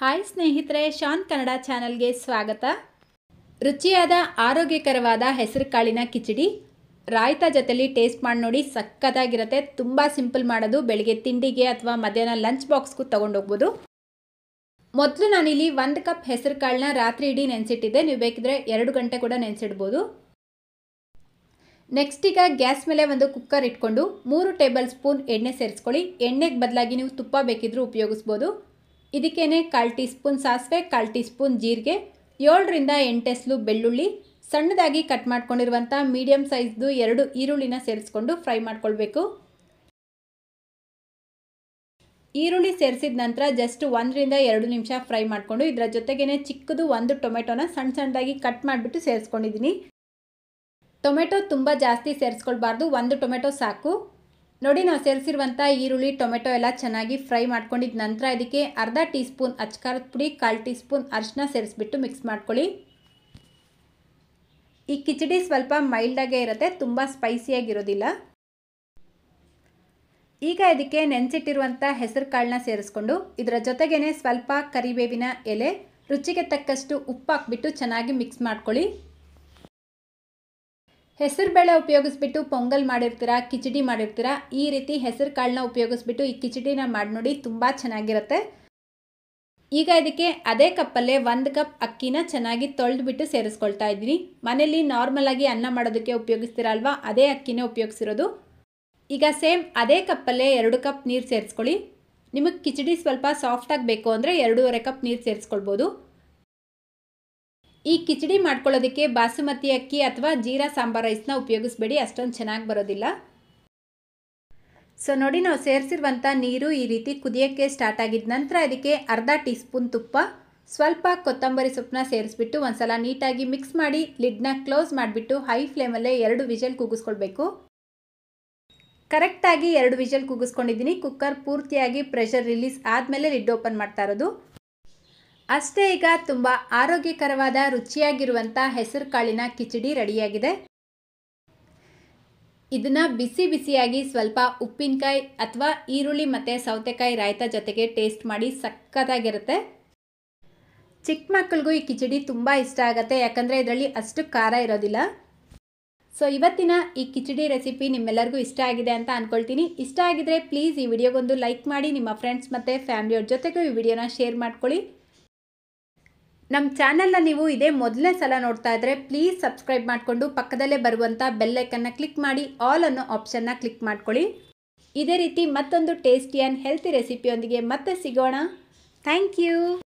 Hi ಸ್ನೇಹಿತರೆ, ಶಾನ್ ಕನ್ನಡ ಚಾನಲ್ಗೆ ಸ್ವಾಗತ. ರುಚಿಯಾದ ಆರೋಗ್ಯಕರವಾದ ಹೆಸರು ಕಾಳಿನ ಕಿಚಡಿ ರಾಯ್ತಾ ಜೊತೆಲಿ ಟೇಸ್ಟ್ ಮಾಡಿ ನೋಡಿ. ಸಕ್ಕತ್ತಾಗಿರುತ್ತೆ. ತುಂಬ ಸಿಂಪಲ್ ಮಾಡೋದು. ಬೆಳಿಗ್ಗೆ ತಿಂಡಿಗೆ ಅಥವಾ ಮಧ್ಯಾಹ್ನ ಲಂಚ್ ಬಾಕ್ಸ್ಗೂ ತೊಗೊಂಡೋಗ್ಬೋದು. ಮೊದಲು ನಾನಿಲ್ಲಿ 1 ಕಪ್ ಹೆಸರು ಕಾಳನ್ನ ರಾತ್ರಿ ಇಡೀ ನೆನೆಸಿಟ್ಟಿದ್ದೆ. ನೀವು ಬೇಕಿದ್ರೆ 2 ಗಂಟೆ ಕೂಡ ನೆನೆಸಿಡ್ಬೋದು. ನೆಕ್ಸ್ಟ್ ಈಗ ಗ್ಯಾಸ್ ಮೇಲೆ ಒಂದು ಕುಕ್ಕರ್ ಇಟ್ಕೊಂಡು 3 ಟೇಬಲ್ ಸ್ಪೂನ್ ಎಣ್ಣೆ ಸೇರಿಸ್ಕೊಳ್ಳಿ. ಎಣ್ಣೆಗೆ ಬದಲಾಗಿ ನೀವು ತುಪ್ಪ ಬೇಕಿದ್ರೂ ಉಪಯೋಗಿಸ್ಬೋದು. ಇದಕ್ಕೇನೆ 1/4 ಟೀ ಸ್ಪೂನ್ ಸಾಸಿವೆ, 1/4 ಟೀ ಸ್ಪೂನ್ ಜೀರಿಗೆ, 7 ರಿಂದ 8 ಎಸಳು ಬೆಳ್ಳುಳ್ಳಿ, ಸಣ್ಣದಾಗಿ ಕಟ್ ಮಾಡ್ಕೊಂಡಿರುವಂಥ ಮೀಡಿಯಂ ಸೈಜ್ದು 2 ಈರುಳ್ಳಿನ ಸೇರಿಸ್ಕೊಂಡು ಫ್ರೈ ಮಾಡ್ಕೊಳ್ಬೇಕು. ಈರುಳ್ಳಿ ಸೇರಿಸಿದ ನಂತರ ಜಸ್ಟ್ 1 ರಿಂದ 2 ನಿಮಿಷ ಫ್ರೈ ಮಾಡಿಕೊಂಡು ಇದರ ಜೊತೆಗೇನೆ ಚಿಕ್ಕದು 1 ಟೊಮೆಟೊನ ಸಣ್ಣದಾಗಿ ಕಟ್ ಮಾಡಿಬಿಟ್ಟು ಸೇರಿಸ್ಕೊಂಡಿದ್ದೀನಿ. ಟೊಮೆಟೊ ತುಂಬ ಜಾಸ್ತಿ ಸೇರಿಸ್ಕೊಳ್ಬಾರ್ದು, 1 ಟೊಮೆಟೊ ಸಾಕು. ನೋಡಿ, ನಾವು ಸೇರಿಸಿರುವಂಥ ಈರುಳ್ಳಿ ಟೊಮೆಟೊ ಎಲ್ಲ ಚೆನ್ನಾಗಿ ಫ್ರೈ ಮಾಡ್ಕೊಂಡಿದ್ದ ನಂತರ ಇದಕ್ಕೆ ಅರ್ಧ ಟೀ ಸ್ಪೂನ್ ಅಚ್ಕಾರದ ಪುಡಿ, 1/4 ಟೀ ಸ್ಪೂನ್ ಅರಿಶಿನ ಸೇರಿಸ್ಬಿಟ್ಟು ಮಿಕ್ಸ್ ಮಾಡ್ಕೊಳ್ಳಿ. ಈ ಕಿಚಡಿ ಸ್ವಲ್ಪ ಮೈಲ್ಡಾಗೇ ಇರುತ್ತೆ, ತುಂಬ ಸ್ಪೈಸಿಯಾಗಿರೋದಿಲ್ಲ. ಈಗ ಇದಕ್ಕೆ ನೆನೆಸಿಟ್ಟಿರುವಂಥ ಹೆಸರು ಕಾಳನ್ನ ಸೇರಿಸ್ಕೊಂಡು ಇದರ ಜೊತೆಗೇನೆ ಸ್ವಲ್ಪ ಕರಿಬೇವಿನ ಎಲೆ, ರುಚಿಗೆ ತಕ್ಕಷ್ಟು ಉಪ್ಪು ಹಾಕ್ಬಿಟ್ಟು ಚೆನ್ನಾಗಿ ಮಿಕ್ಸ್ ಮಾಡ್ಕೊಳ್ಳಿ. ಹೆಸರು ಬೇಳೆ ಉಪಯೋಗಿಸ್ಬಿಟ್ಟು ಪೊಂಗಲ್ ಮಾಡಿರ್ತೀರಾ, ಕಿಚಡಿ ಮಾಡಿರ್ತೀರಾ, ಈ ರೀತಿ ಹೆಸರು ಕಾಳನ್ನ ಉಪಯೋಗಿಸ್ಬಿಟ್ಟು ಈ ಕಿಚಡಿನ ಮಾಡಿ ನೋಡಿ. ತುಂಬ ಚೆನ್ನಾಗಿರುತ್ತೆ. ಈಗ ಇದಕ್ಕೆ ಅದೇ ಕಪ್ಪಲ್ಲೇ 1 ಕಪ್ ಅಕ್ಕಿನ ಚೆನ್ನಾಗಿ ತೊಳೆದ್ಬಿಟ್ಟು ಸೇರಿಸ್ಕೊಳ್ತಾ ಇದ್ದೀನಿ. ಮನೇಲಿ ನಾರ್ಮಲ್ ಆಗಿ ಅನ್ನ ಮಾಡೋದಕ್ಕೆ ಉಪಯೋಗಿಸ್ತೀರಲ್ವಾ, ಅದೇ ಅಕ್ಕಿನೇ ಉಪಯೋಗಿಸಿರೋದು. ಈಗ ಸೇಮ್ ಅದೇ ಕಪ್ಪಲ್ಲೇ 2 ಕಪ್ ನೀರು ಸೇರಿಸ್ಕೊಳ್ಳಿ. ನಿಮಗೆ ಕಿಚಡಿ ಸ್ವಲ್ಪ ಸಾಫ್ಟಾಗಿ ಬೇಕು ಅಂದರೆ 2.5 ಕಪ್ ನೀರು ಸೇರಿಸ್ಕೊಳ್ಬೋದು. ಈ ಕಿಚಡಿ ಮಾಡ್ಕೊಳ್ಳೋದಕ್ಕೆ ಬಾಸುಮತಿ ಅಕ್ಕಿ ಅಥವಾ ಜೀರಾ ಸಾಂಬಾರ್ ರೈಸ್ನ ಉಪಯೋಗಿಸ್ಬೇಡಿ, ಅಷ್ಟೊಂದು ಚೆನ್ನಾಗಿ ಬರೋದಿಲ್ಲ. ಸೊ ನೋಡಿ, ನಾವು ಸೇರಿಸಿರುವಂಥ ನೀರು ಈ ರೀತಿ ಕುದಿಯೋಕ್ಕೆ ಸ್ಟಾರ್ಟ್ ಆಗಿದ್ದ ನಂತರ ಇದಕ್ಕೆ ಅರ್ಧ ಟೀ ಸ್ಪೂನ್ ತುಪ್ಪ, ಸ್ವಲ್ಪ ಕೊತ್ತಂಬರಿ ಸೊಪ್ಪನ್ನ ಸೇರಿಸ್ಬಿಟ್ಟು ಒಂದ್ಸಲ ನೀಟಾಗಿ ಮಿಕ್ಸ್ ಮಾಡಿ ಲಿಡ್ನ ಕ್ಲೋಸ್ ಮಾಡಿಬಿಟ್ಟು ಹೈ ಫ್ಲೇಮಲ್ಲೇ 2 ವಿಷಲ್ ಕೂಗಿಸ್ಕೊಳ್ಬೇಕು. ಕರೆಕ್ಟಾಗಿ 2 ವಿಷಲ್ ಕೂಗಿಸ್ಕೊಂಡಿದ್ದೀನಿ. ಕುಕ್ಕರ್ ಪೂರ್ತಿಯಾಗಿ ಪ್ರೆಷರ್ ರಿಲೀಸ್ ಆದಮೇಲೆ ಲಿಡ್ ಓಪನ್ ಮಾಡ್ತಾ ಇರೋದು. ಅಷ್ಟೇ, ಈಗ ತುಂಬ ಆರೋಗ್ಯಕರವಾದ ರುಚಿಯಾಗಿರುವಂಥ ಹೆಸರು ಕಾಳಿನ ಕಿಚಡಿ ರೆಡಿಯಾಗಿದೆ. ಇದನ್ನು ಬಿಸಿ ಬಿಸಿಯಾಗಿ ಸ್ವಲ್ಪ ಉಪ್ಪಿನಕಾಯಿ ಅಥವಾ ಈರುಳ್ಳಿ ಮತ್ತು ಸೌತೆಕಾಯಿ ರಾಯ್ತಾ ಜೊತೆಗೆ ಟೇಸ್ಟ್ ಮಾಡಿ. ಸಕ್ಕತ್ತಾಗಿರುತ್ತೆ. ಚಿಕ್ಕ ಮಕ್ಕಳಿಗೂ ಈ ಕಿಚಡಿ ತುಂಬ ಇಷ್ಟ ಆಗುತ್ತೆ, ಯಾಕಂದರೆ ಇದರಲ್ಲಿ ಅಷ್ಟು ಖಾರ ಇರೋದಿಲ್ಲ. ಸೊ ಇವತ್ತಿನ ಈ ಕಿಚಡಿ ರೆಸಿಪಿ ನಿಮ್ಮೆಲ್ಲರಿಗೂ ಇಷ್ಟ ಆಗಿದೆ ಅಂತ ಅಂದ್ಕೊಳ್ತೀನಿ. ಇಷ್ಟ ಆಗಿದ್ರೆ ಪ್ಲೀಸ್ ಈ ವಿಡಿಯೋಗೊಂದು ಲೈಕ್ ಮಾಡಿ, ನಿಮ್ಮ ಫ್ರೆಂಡ್ಸ್ ಮತ್ತು ಫ್ಯಾಮಿಲಿಯವ್ರ ಜೊತೆಗೂ ಈ ವಿಡಿಯೋನ ಶೇರ್ ಮಾಡ್ಕೊಳ್ಳಿ. ನಮ್ಮ ಚಾನಲ್ನ ನೀವು ಇದೇ ಮೊದಲನೇ ಸಲ ನೋಡ್ತಾ ಇದ್ದರೆ ಪ್ಲೀಸ್ ಸಬ್ಸ್ಕ್ರೈಬ್ ಮಾಡಿಕೊಂಡು ಪಕ್ಕದಲ್ಲೇ ಬರುವಂಥ ಬೆಲ್ ಐಕನ್ನ ಕ್ಲಿಕ್ ಮಾಡಿ ಆಲ್ ಅನ್ನೋ ಆಪ್ಷನ್ನ ಕ್ಲಿಕ್ ಮಾಡ್ಕೊಳ್ಳಿ. ಇದೇ ರೀತಿ ಮತ್ತೊಂದು ಟೇಸ್ಟಿ ಆ್ಯಂಡ್ ಹೆಲ್ತಿ ರೆಸಿಪಿಯೊಂದಿಗೆ ಮತ್ತೆ ಸಿಗೋಣ. Thank you.